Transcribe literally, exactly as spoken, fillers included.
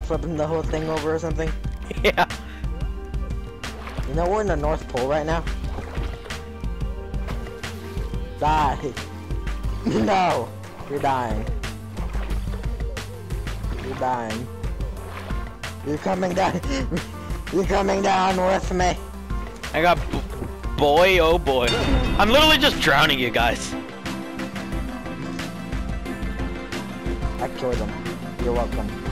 flipping the whole thing over or something? Yeah. You know we're in the North Pole right now? Die. No! You're dying. You're dying. You're coming down. You're coming down with me. I got b boy, oh boy. I'm literally just drowning you guys. I killed him. You're welcome.